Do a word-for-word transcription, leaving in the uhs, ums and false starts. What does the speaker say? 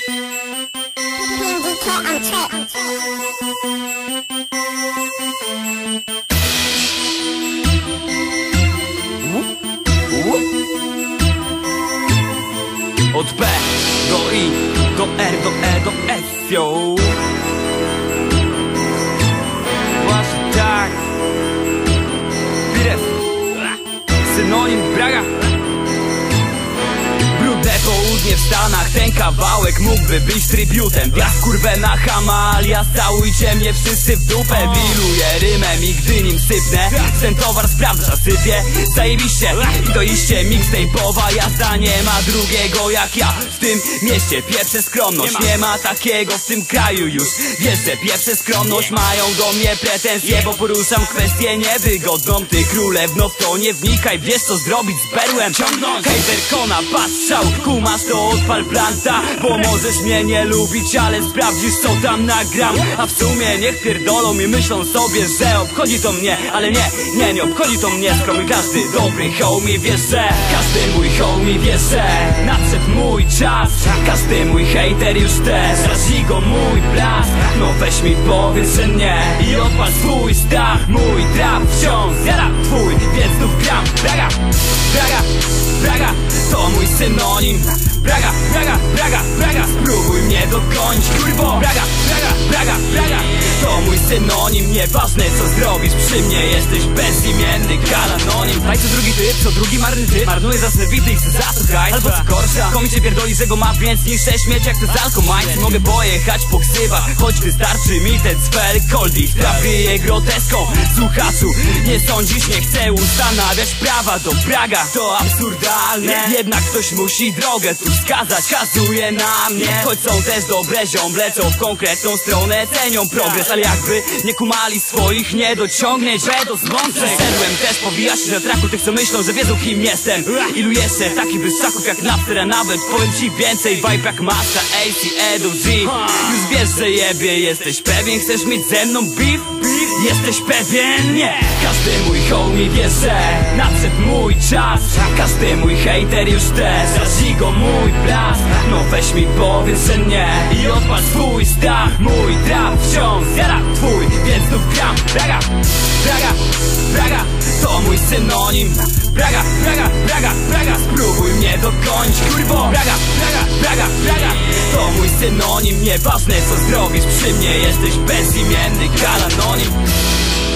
Od B do I, do R, do E, do S, yo. Właśnie tak. Pires, synonim braga. Brudne południe w Stanach, ten kawałek mógłby być tributem. Ja kurwę na chama, alias całujcie mnie wszyscy w dupę. Diluję rymem i gdy nim sypnę, ten towar sprawdza, sypie zajebiście. I to iście mixtape'owa jazda, nie ma drugiego jak ja w tym mieście. Pieprzę skromność, nie ma takiego w tym kraju już. Wiesz, że pieprzę skromność, mają do mnie pretensje, bo poruszam kwestię niewygodną. Ty królewno, w to nie wnikaj, wiesz co zrobić z berłem. Ciągnąć hejterkona, patrzał, kumasz to odpal planta. Bo możesz mnie nie lubić, ale sprawdzisz co tam nagram. A w sumie niech pierdolą i myślą sobie, że obchodzi to mnie. Ale nie, nie, nie obchodzi to mnie. Skoro każdy dobry homie wie, że każdy mój homie wie, że nadszedł mój czas. Każdy mój hejter już też razi go mój blask. No weź mi powiedz, że nie i odpal swój stach. Mój trap wciąż zjada twój, więc znów gram. Braga, braga, braga, to mój synonim. Braga, braga, braga, braga, spróbuj mnie dogonić, kurwo. Braga, braga, braga, braga, to mój synonim. Nieważne co zrobisz przy mnie, jesteś bezimienny kalanonim. Daj co drugi typ, co drugi marny typ marnuje za snewity i chce za to hajs. Albo co gorsza, komi cię pierdoli, że go ma więc niż śmieć jak to z alkomajcy. Mogę pojechać po ksywach, choć wystarczy mi ten cwel coldie. Trafię groteską, słuchaczu, nie sądzisz, nie chcę ustanawiać prawa do Praga. To absurdalne, jednak ktoś musi drogę tu wskazać, kazuje na mnie. Choć są też dobre ziomble, co w konkretną stronę cenią progres, ale jakby nie kumali swoich niedociągnięć, że to zmądrzej. Szedłem też powijać się na traku tych, co myślą, że wiedzą kim jestem. Ilu jeszcze takich wyszaków jak Napster, a nawet powiem ci więcej. Vibe jak Masa, A C, Edo G. Już wiesz, że jebie, jesteś pewien, chcesz mieć ze mną beef? Jesteś pewien? Nie! Każdy mój homie wie, że nadszedł mój czas. Każdy mój hejter już też razi go mój blask. No weź mi powiedz, że nie i odpal swój stach. Mój trap wciąż zjada twój, więc znów gram. Braga, braga, braga, to mój synonim. Braga, braga, braga, braga, spróbuj mnie dogonić, kurwo. Braga, braga, braga, braga, to mój synonim. Nieważne co zrobisz przy mnie, jesteś bezimienny kalanonim.